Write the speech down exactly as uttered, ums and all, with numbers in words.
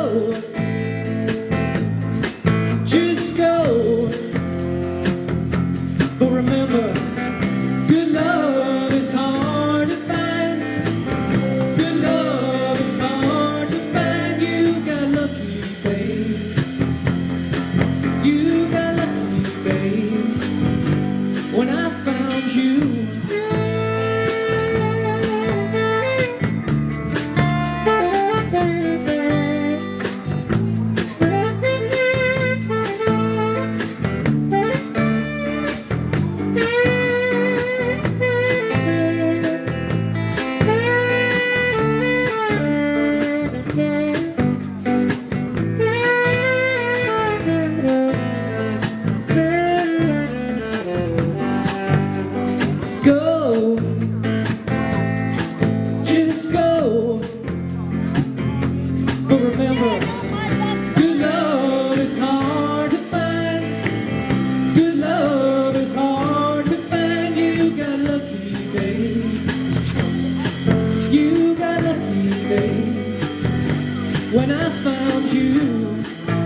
go, just go. But remember, good love is hard to find. Good love is hard to find. You got lucky, babe. You got lucky, babe. When I found you. Go, just go. But remember, good love is hard to find. Good love is hard to find. You got lucky, babe. You got lucky, babe. When I found you.